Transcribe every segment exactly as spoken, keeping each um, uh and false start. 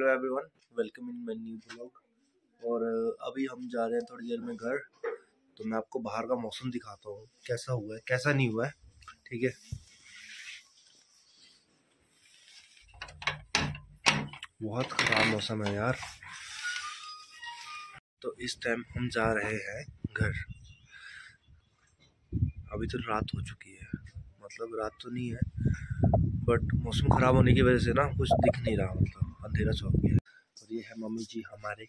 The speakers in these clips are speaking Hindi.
Hello everyone, welcome in my new blog. और अभी हम जा रहे हैं थोड़ी देर में घर। तो मैं आपको बाहर का मौसम दिखाता हूँ कैसा हुआ है कैसा नहीं हुआ है, ठीक है। बहुत खराब मौसम है यार। तो इस टाइम हम जा रहे हैं घर। अभी तो रात हो चुकी है, मतलब रात तो नहीं है बट मौसम खराब होने की वजह से ना कुछ दिख नहीं रहा, मतलब अंधेरा छा गया। और ये है मम्मी जी हमारे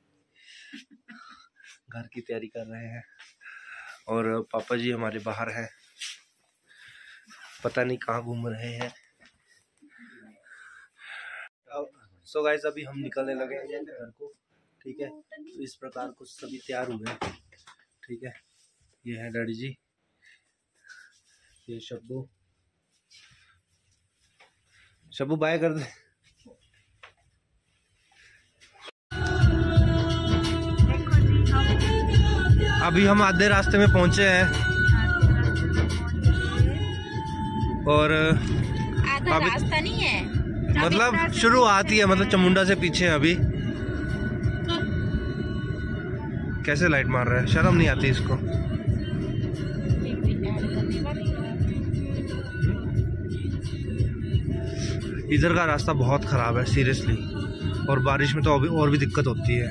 घर की तैयारी कर रहे हैं और पापा जी हमारे बाहर हैं, पता नहीं कहाँ घूम रहे हैं। सो गाइस अभी हम निकलने लगे हैं घर को, ठीक है। तो इस प्रकार कुछ सभी तैयार हुए हैं, ठीक है। ये है डैडी जी, ये शब्बू शब्बू बाय कर दे। अभी हम आधे रास्ते में पहुंचे हैं और आधा रास्ता नहीं है, मतलब शुरुआत ही है, मतलब चामुंडा से पीछे। अभी कैसे लाइट मार रहा है, शर्म नहीं आती इसको। इधर का रास्ता बहुत खराब है सीरियसली, और बारिश में तो अभी और भी दिक्कत होती है।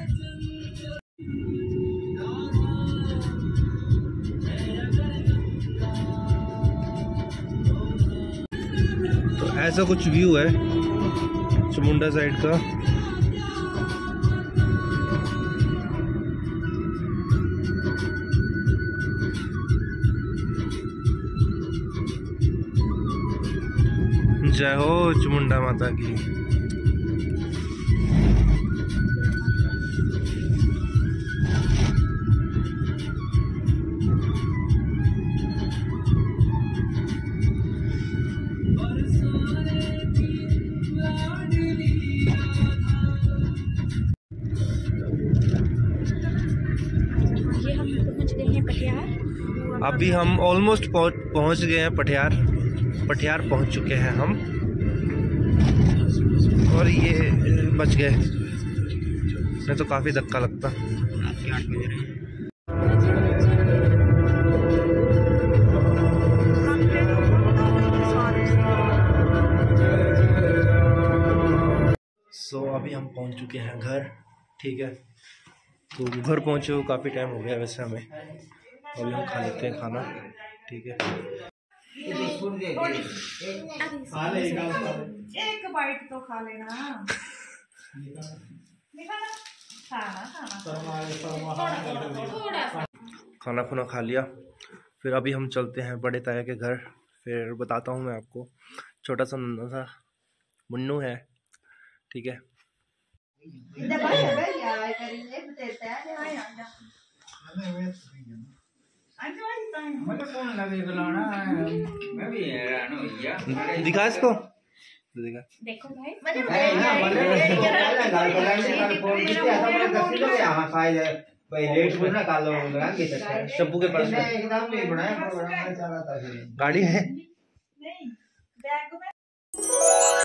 तो ऐसा कुछ व्यू है चामुंडा साइड का। जय हो चामुंडा माता की। ये हम पहुंच गए हैं पटियार। अभी हम ऑलमोस्ट पहुंच गए हैं पटियार पटियार पहुंच चुके हैं हम। और ये बच गए, नहीं तो काफ़ी धक्का लगता। सो so, अभी हम पहुंच चुके हैं घर, ठीक है। तो घर पहुंचे हो काफ़ी टाइम हो गया वैसे हमें। अभी हम खा लेते हैं खाना, ठीक है। एक बाइट तो खा लेना। खाना खुना खा लिया, फिर अभी हम चलते हैं बड़े ताया के घर। फिर बताता हूँ मैं आपको, छोटा सा नन्हा सा मुन्नू है, ठीक है। दिखा इसको, दिखा। देखो भाई, शब्बू के पास गाड़ी है।